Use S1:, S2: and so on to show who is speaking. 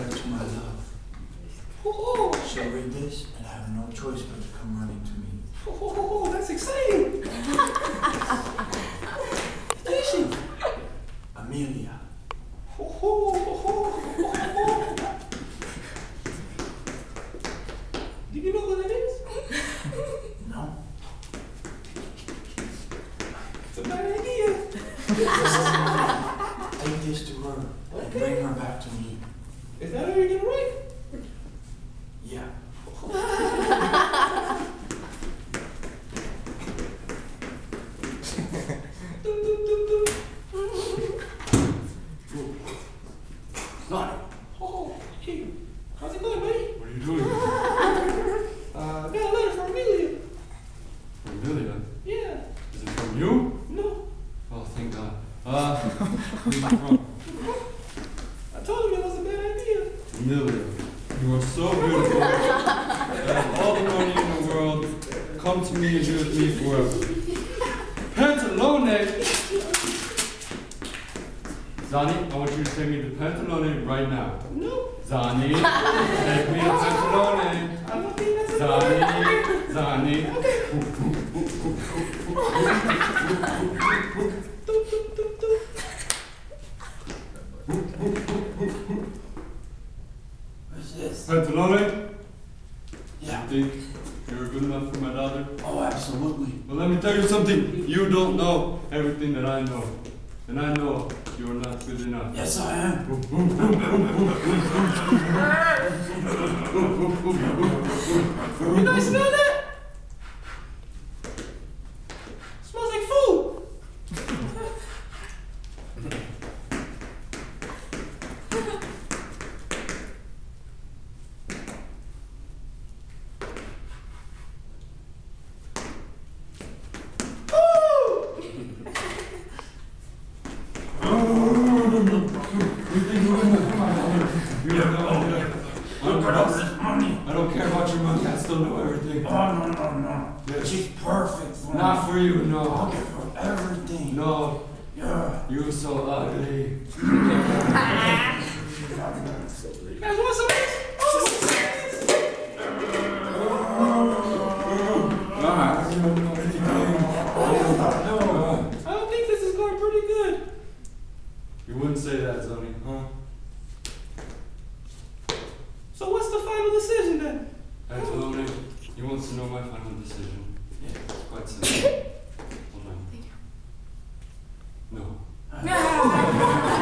S1: letter to my love. She'll read this and have no choice but to come running to me.
S2: Oh, that's exciting! Who is she?
S1: Amelia.
S2: Do you know who that is?
S1: No.
S2: It's a bad idea.
S1: Take this to her and bring her back to me.
S2: Is that how you're gonna write?
S1: Yeah.
S2: Lonnie. Oh, hey. How's it going, buddy?
S3: What are you doing?
S2: Got a letter from Amelia.
S3: Amelia?
S2: Yeah.
S3: Is it from you?
S2: No.
S3: Oh, thank God. Who's it from?
S2: I told him it was a bad idea.
S3: Amelia, you are so beautiful. I have all the money in the world. Come to me and be with me forever. Pantalone! Zani, I want you to take me to Pantalone right now.
S2: No.
S3: Zani, take me to Pantalone.
S2: I don't think that's a bad idea.
S3: Zani.
S1: What's this?
S3: Pantalone?
S1: Yeah.
S3: You think you're good enough for my daughter?
S1: Oh, absolutely.
S3: Well, let me tell you something. You don't know everything that I know. And I know you are not good enough.
S1: Yes, I am.
S2: You guys smell that? Smells like food.
S3: I don't care about your money. I still know everything.
S1: Oh, no.
S3: Yes.
S1: She's perfect for me.
S3: Not for you,
S1: I'll
S3: no.
S1: give her everything.
S3: No.
S1: Yeah.
S3: You're so ugly.
S2: You guys want some of this?
S3: I don't know anything.
S2: I don't think this is going pretty good.
S3: You wouldn't say that, Zonny, huh?
S2: So what's the final decision then?
S3: Angelone, you want to know my final decision?
S1: Yeah.
S3: It's quite simple. Hold on. No.